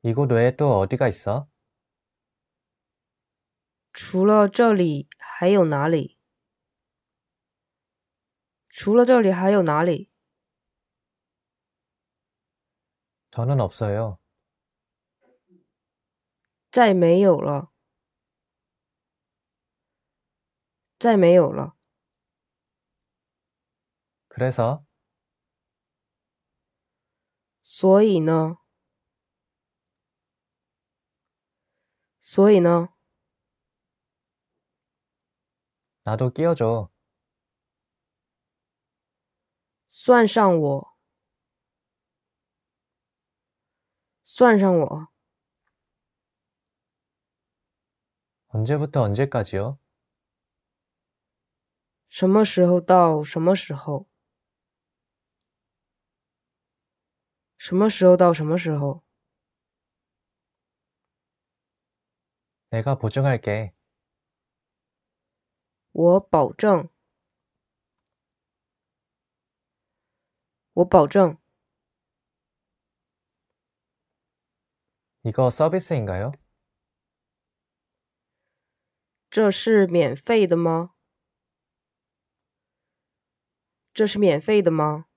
이곳 외에 또 어디가 있어? 除了这里还有哪里？除了这里还有哪里？ 저는 없어요. 再没有了，再没有了。 그래서 所以呢？所以呢？ 나도 끼워줘. 算上我，算上我。 언제부터 언제까지요? 什么时候到什么时候？什么时候到什么时候？ 내가 보증할게. 我保证，我保证。 이거 서비스인가요? 这是免费的吗？这是免费的吗？